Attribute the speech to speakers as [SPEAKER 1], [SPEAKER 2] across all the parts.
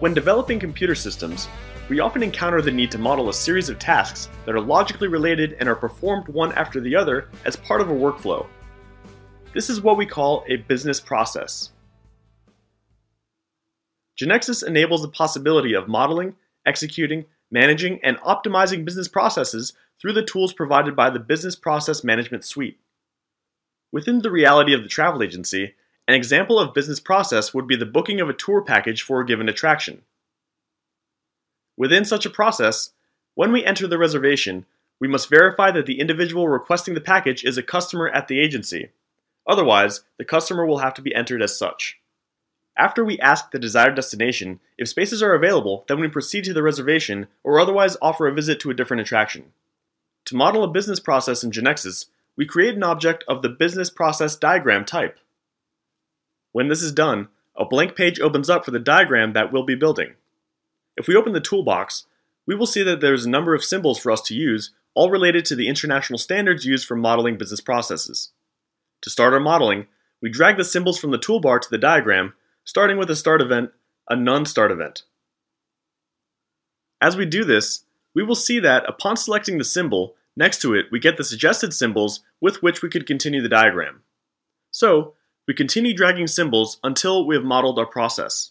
[SPEAKER 1] When developing computer systems, we often encounter the need to model a series of tasks that are logically related and are performed one after the other as part of a workflow. This is what we call a business process. GeneXus enables the possibility of modeling, executing, managing, and optimizing business processes through the tools provided by the Business Process Management Suite. Within the reality of the travel agency, an example of business process would be the booking of a tour package for a given attraction. Within such a process, when we enter the reservation, we must verify that the individual requesting the package is a customer at the agency. Otherwise, the customer will have to be entered as such. After we ask the desired destination, if spaces are available, then we proceed to the reservation or otherwise offer a visit to a different attraction. To model a business process in GeneXus, we create an object of the business process diagram type. When this is done, a blank page opens up for the diagram that we'll be building. If we open the toolbox, we will see that there's a number of symbols for us to use, all related to the international standards used for modeling business processes. To start our modeling, we drag the symbols from the toolbar to the diagram, starting with a start event, a non-start event. As we do this, we will see that upon selecting the symbol, next to it we get the suggested symbols with which we could continue the diagram. So, we continue dragging symbols until we have modeled our process.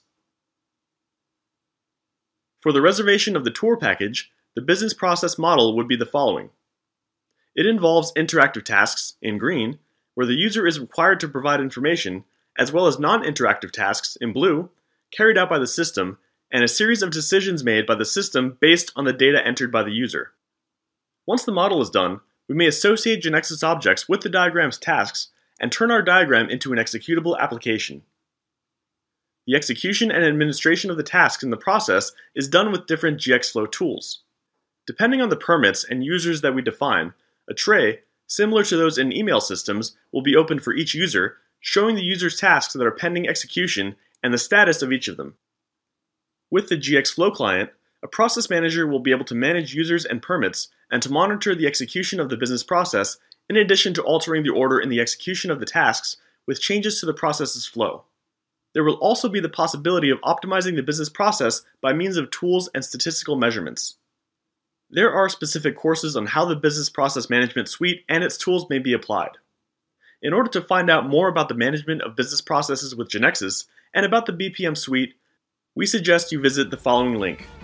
[SPEAKER 1] For the reservation of the tour package, the business process model would be the following. It involves interactive tasks, in green, where the user is required to provide information, as well as non-interactive tasks, in blue, carried out by the system, and a series of decisions made by the system based on the data entered by the user. Once the model is done, we may associate GeneXus objects with the diagram's tasks and turn our diagram into an executable application. The execution and administration of the tasks in the process is done with different GXflow tools. Depending on the permits and users that we define, a tray, similar to those in email systems, will be opened for each user, showing the user's tasks that are pending execution and the status of each of them. With the GXflow client, a process manager will be able to manage users and permits and to monitor the execution of the business process, in addition to altering the order in the execution of the tasks with changes to the process's flow. There will also be the possibility of optimizing the business process by means of tools and statistical measurements. There are specific courses on how the Business Process Management Suite and its tools may be applied. In order to find out more about the management of business processes with GeneXus and about the BPM Suite, we suggest you visit the following link.